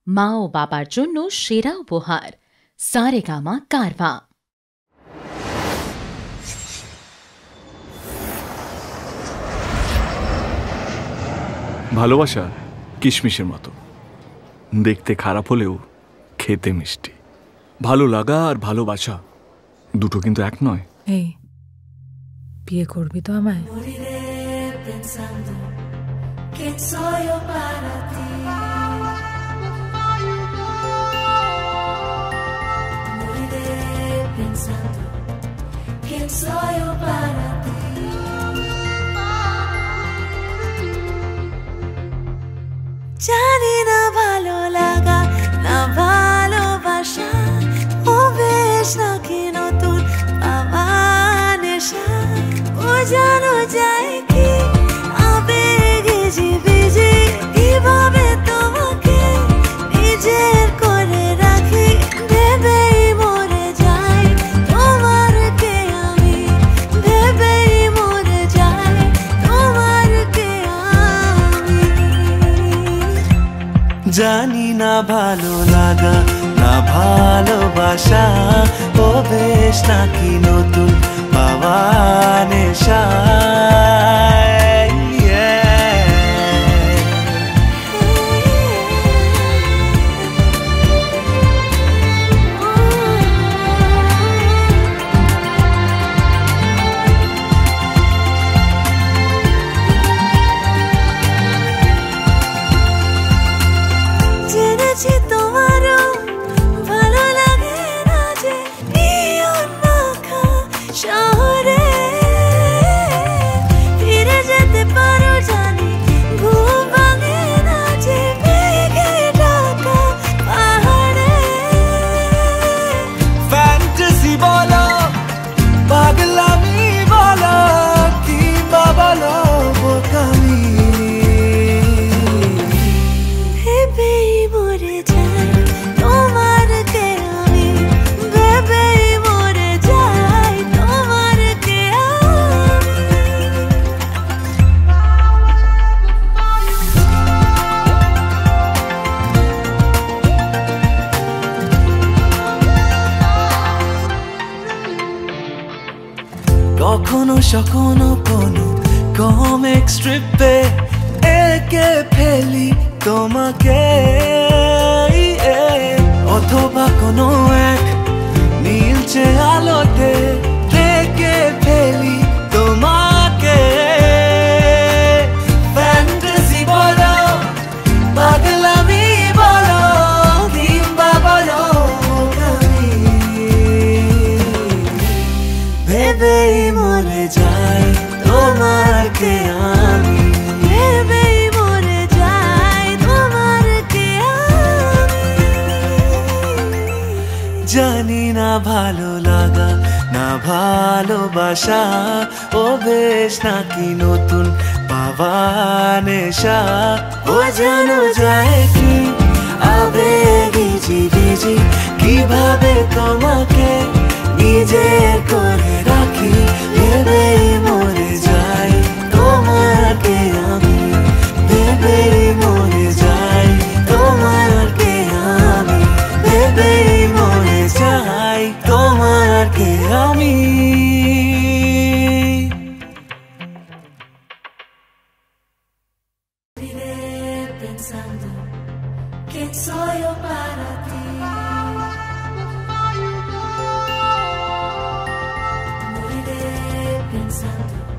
মা ও বাবার জন্য সেরা উপহার সারেগামা কারভা। ভালোবাসা কিশমিশের মতো, দেখতে খারাপ হলেও খেতে মিষ্টি। ভালো লাগা আর ভালোবাসা দুটো কিন্তু এক নয়। এই বিয়ে করবি তো আমায়? জানি না ভালো লাগা না ভালোবাসা, ও বেশ নাকি নতুন আমার নেশা, বোঝানো যায় কি আবেগে জিবিজি, কিভাবে তোমাকে নিজের করে রাখি, ভেবেই মরে যাই তোমার কে আমি, ভেবেই মরে যাই তোমার কে আমি। জানি না ভালো লাগা না ভালোবাসা, ও বেশ নাকি নতুন পাওয়া নেশা। জেনেছি তোমারও ভালো লাগে না যে নিয়ন মাখা শহরে, ফিরে যেতে পারো জানি ঘুম ভাঙে না যে মেঘে ঢাকা পাহাড়ে। ফ্যান্টাসি বলো পাগলামি বলো কিংবা বলো বোকামি, ভেবেই মরে যাই তোমার কে আমি, ভেবেই মরে যাই তোমার কে আমি। কখনো সখনো কোনো কমিক স্ট্রিপে এঁকে ফেলি তোমাকে, অথবা কোনো এক নীলচে আলোতে রেখে ফেলি তোমাকে। ফ্যান্টাসি বলো পাগলামি বলো কিংবা বলো বোকামি, ভেবেই মরে যাই তোমার কে আমি, ভেবেই মরে যাই তোমার কে আমি। জানি না ভালো লাগা না ভালোবাসা, ও বেশ নাকি নতুন পাওয়া নেশা, বোঝানো যায় কি আবেগে জিবিজি, কিভাবে তোমাকে নিজের করে রাখি, ভেবেই মরে যাই তোমার কে আমি, ভেবেই মরে যাই তোমার কে আমি, ভেবেই মরে যাই তোমার কে আমি। Pensando que soy yo para ti. Moriré pensando